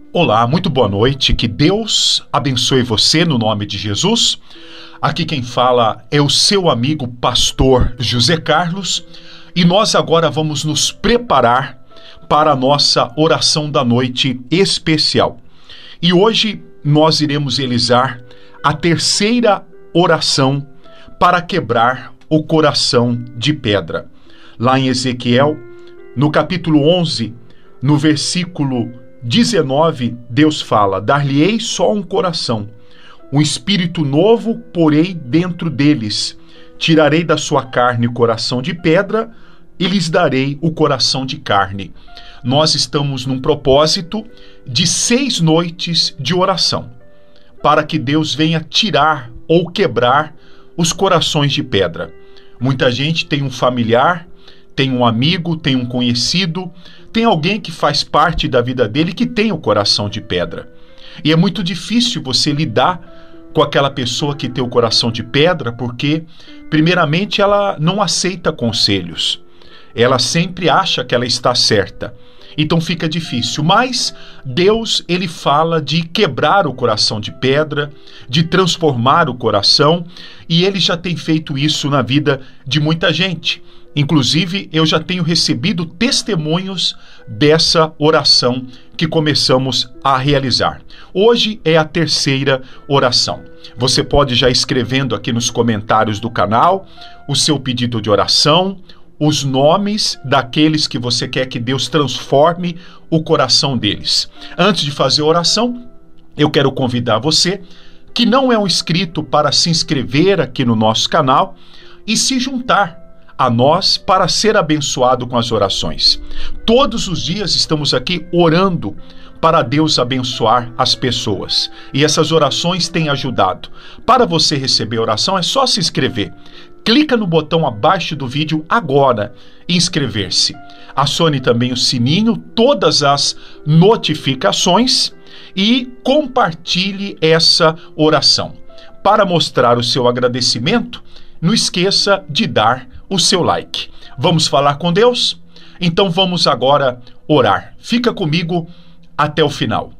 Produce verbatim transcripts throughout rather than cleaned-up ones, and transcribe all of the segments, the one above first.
Olá, muito boa noite, que Deus abençoe você no nome de Jesus. Aqui quem fala é o seu amigo pastor José Carlos e nós agora vamos nos preparar para a nossa oração da noite especial. E hoje nós iremos realizar a terceira oração para quebrar o coração de pedra. Lá em Ezequiel, no capítulo onze, no versículo dezenove, Deus fala: dar-lhe-ei só um coração, um espírito novo porei dentro deles, tirarei da sua carne o coração de pedra e lhes darei o coração de carne. Nós estamos num propósito de seis noites de oração, para que Deus venha tirar ou quebrar os corações de pedra. Muita gente tem um familiar, tem um amigo, tem um conhecido, tem alguém que faz parte da vida dele que tem o coração de pedra. E é muito difícil você lidar com aquela pessoa que tem o coração de pedra, porque, primeiramente, ela não aceita conselhos. Ela sempre acha que ela está certa. Então fica difícil. Mas Deus, ele fala de quebrar o coração de pedra, de transformar o coração, e ele já tem feito isso na vida de muita gente. Inclusive, eu já tenho recebido testemunhos dessa oração que começamos a realizar. Hoje é a terceira oração. Você pode já escrevendo aqui nos comentários do canal o seu pedido de oração, os nomes daqueles que você quer que Deus transforme o coração deles. Antes de fazer a oração, eu quero convidar você que não é um inscrito para se inscrever aqui no nosso canal e se juntar a nós para ser abençoado com as orações. Todos os dias estamos aqui orando para Deus abençoar as pessoas. E essas orações têm ajudado. Para você receber a oração é só se inscrever. Clica no botão abaixo do vídeo agora e inscrever-se. Acione também o sininho, todas as notificações e compartilhe essa oração. Para mostrar o seu agradecimento, não esqueça de dar o seu like. Vamos falar com Deus? Então vamos agora orar. Fica comigo até o final.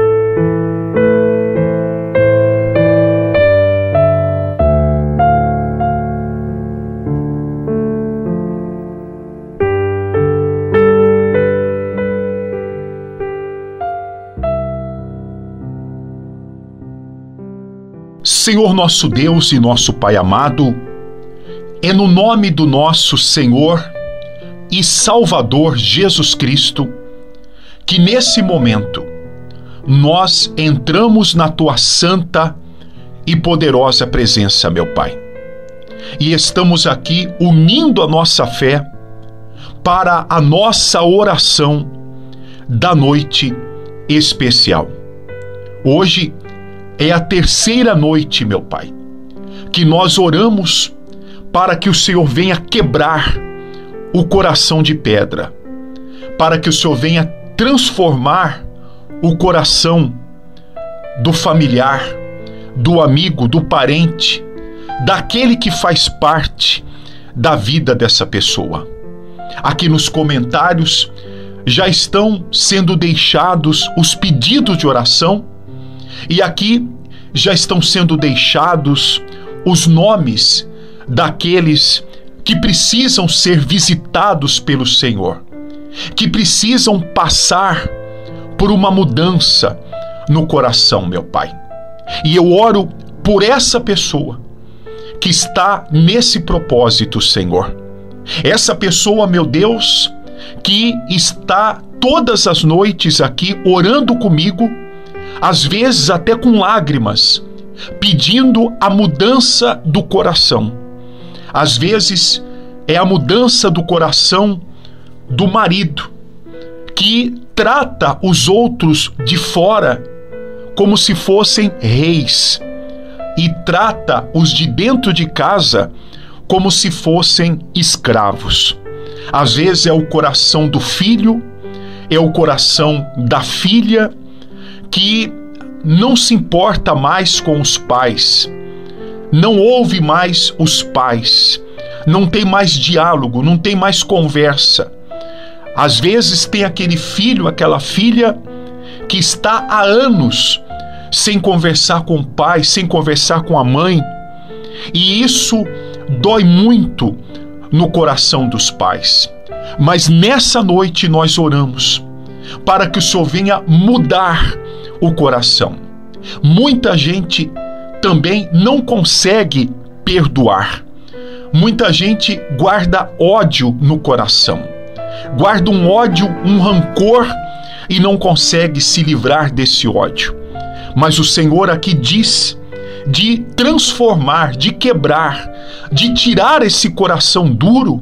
Senhor nosso Deus e nosso Pai amado, é no nome do nosso Senhor e Salvador Jesus Cristo que nesse momento nós entramos na Tua santa e poderosa presença, meu Pai. E estamos aqui unindo a nossa fé para a nossa oração da noite especial. Hoje é a terceira noite, meu Pai, que nós oramos para que o Senhor venha quebrar o coração de pedra, para que o Senhor venha transformar o coração do familiar, do amigo, do parente, daquele que faz parte da vida dessa pessoa. Aqui nos comentários já estão sendo deixados os pedidos de oração e aqui já estão sendo deixados os nomes daqueles que precisam ser visitados pelo Senhor, que precisam passar por uma mudança no coração, meu Pai. E eu oro por essa pessoa que está nesse propósito, Senhor. Essa pessoa, meu Deus, que está todas as noites aqui orando comigo, às vezes até com lágrimas, pedindo a mudança do coração. Às vezes é a mudança do coração do marido, que trata os outros de fora como se fossem reis e trata os de dentro de casa como se fossem escravos. Às vezes é o coração do filho, é o coração da filha, que não se importa mais com os pais, não ouve mais os pais, não tem mais diálogo, não tem mais conversa. Às vezes tem aquele filho, aquela filha que está há anos sem conversar com o pai, sem conversar com a mãe, e isso dói muito no coração dos pais. Mas nessa noite nós oramos para que o Senhor venha mudar o coração. Muita gente também não consegue perdoar. Muita gente guarda ódio no coração. Guarda um ódio, um rancor e não consegue se livrar desse ódio. Mas o Senhor aqui diz de transformar, de quebrar, de tirar esse coração duro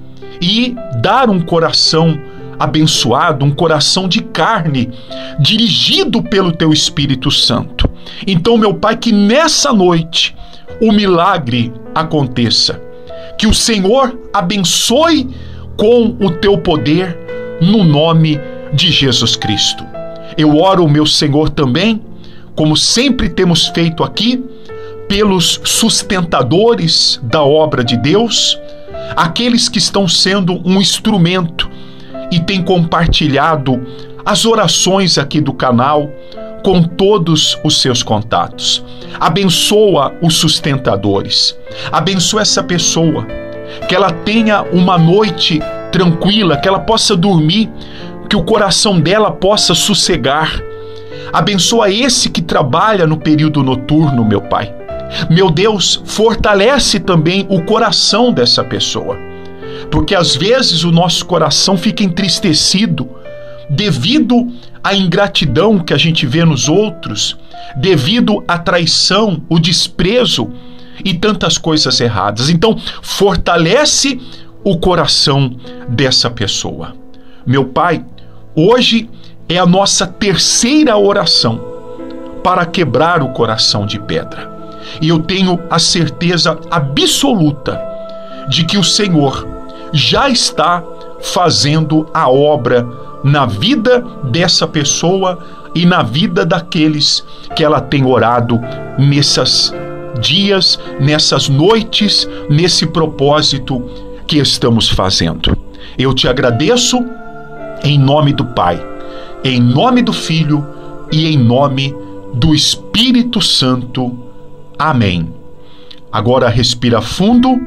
e dar um coração abençoado, um coração de carne, dirigido pelo Teu Espírito Santo. Então, meu Pai, que nessa noite o milagre aconteça, que o Senhor abençoe com o Teu poder, no nome de Jesus Cristo. Eu oro, meu Senhor, também, como sempre temos feito aqui, pelos sustentadores da obra de Deus, aqueles que estão sendo um instrumento e têm compartilhado as orações aqui do canal com todos os seus contatos. Abençoa os sustentadores, abençoa essa pessoa, que ela tenha uma noite tranquila, que ela possa dormir, que o coração dela possa sossegar. Abençoa esse que trabalha no período noturno, meu Pai. Meu Deus, fortalece também o coração dessa pessoa, porque às vezes o nosso coração fica entristecido devido à ingratidão que a gente vê nos outros, devido à traição, o desprezo e tantas coisas erradas. Então, fortalece o coração dessa pessoa. Meu Pai, hoje é a nossa terceira oração para quebrar o coração de pedra. E eu tenho a certeza absoluta de que o Senhor já está fazendo a obra na vida dessa pessoa e na vida daqueles que ela tem orado nesses dias, nessas noites, nesse propósito que estamos fazendo. Eu te agradeço em nome do Pai, em nome do Filho e em nome do Espírito Santo. Amém. Agora respira fundo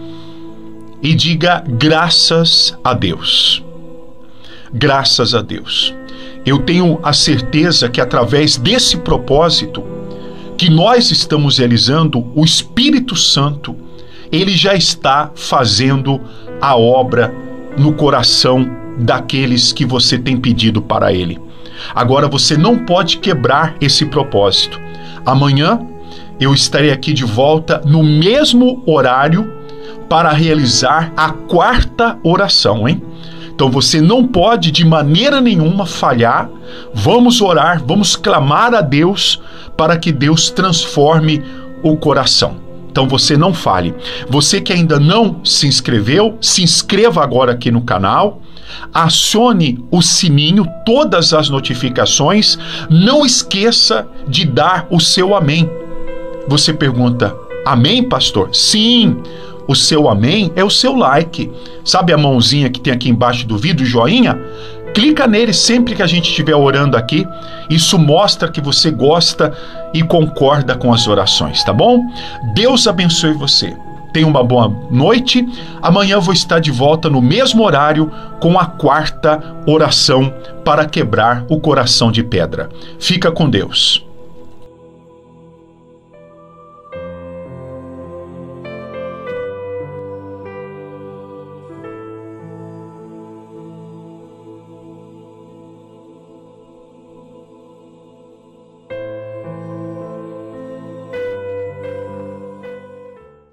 e diga graças a Deus. Graças a Deus. Eu tenho a certeza que através desse propósito que nós estamos realizando, o Espírito Santo, ele já está fazendo a obra no coração daqueles que você tem pedido para ele. Agora você não pode quebrar esse propósito. Amanhã eu estarei aqui de volta no mesmo horário para realizar a quarta oração, hein? Então você não pode de maneira nenhuma falhar. Vamos orar, vamos clamar a Deus para que Deus transforme o coração. Então você não falhe. Você que ainda não se inscreveu, se inscreva agora aqui no canal. Acione o sininho, todas as notificações. Não esqueça de dar o seu amém. Você pergunta, amém, pastor? Sim, o seu amém é o seu like. Sabe a mãozinha que tem aqui embaixo do vídeo, joinha? Clica nele sempre que a gente estiver orando aqui. Isso mostra que você gosta e concorda com as orações, tá bom? Deus abençoe você. Tenha uma boa noite. Amanhã eu vou estar de volta no mesmo horário com a quarta oração para quebrar o coração de pedra. Fica com Deus.